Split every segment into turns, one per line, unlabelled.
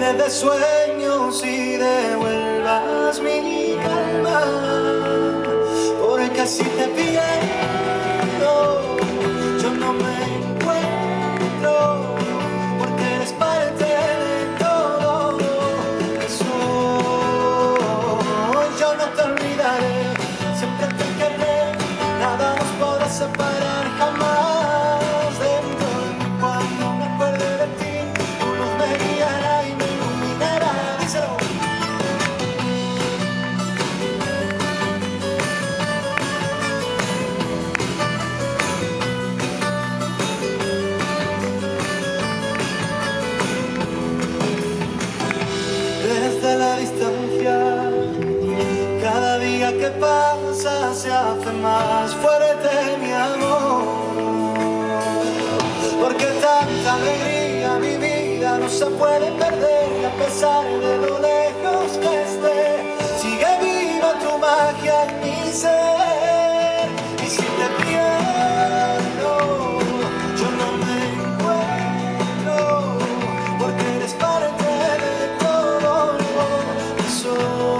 llenes de sueños y devuelvas mi calma, porque si te pierdo yo no me encuentro, porque eres parte de todo eso. Yo no te olvidaré, siempre te querré, nada nos podrá separar jamás. Dentro de mí cuando me acuerde de ti, tu luz me guiará y me iluminará. Díselo. Desde la distancia, cada día que pasa se hace más fuerte mi amor, porque tanta alegría mi vida no se puede perder, y a pesar de lo lejos que esté, sigue viva tu magia en mi ser. Y si te pierdo yo no me encuentro, porque eres parte de todo eso.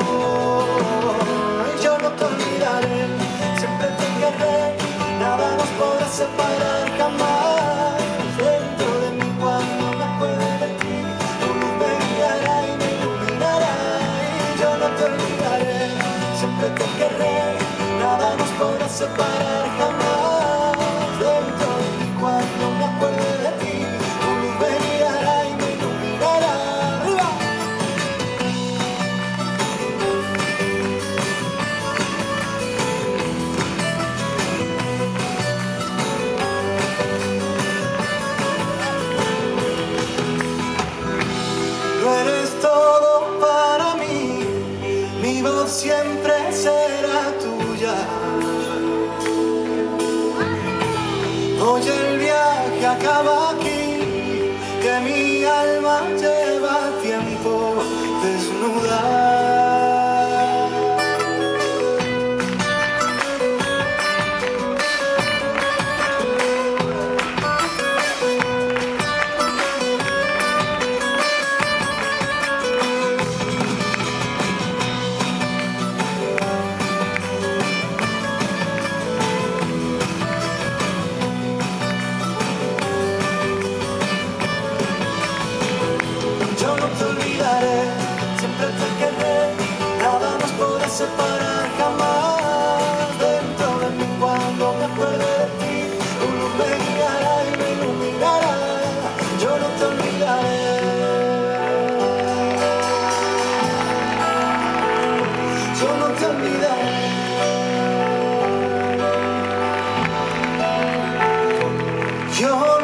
Yo no te olvidaré, siempre te querré, nada nos podrá separar jamás. Dentro de mí cuando me acuerde de ti, tu luz me guiará y me iluminará. Y yo no te olvidaré, siempre te querré, nada nos podrá separar jamás. Dentro de mí cuando me acuerde de ti, tu luz me guiará y me iluminará. ¡Arriba! Tú eres todo para mí, mi voz siempre será tuya. Hoy el viaje acaba aquí, que mi alma lleva tiempo desnuda. Yo no te olvidaré, siempre te querré, nada nos podrá separar jamás. Dentro de mí cuando me acuerde de ti, tu luz me guiará y me iluminará. Yo no te olvidaré. Yo no te olvidaré. Yo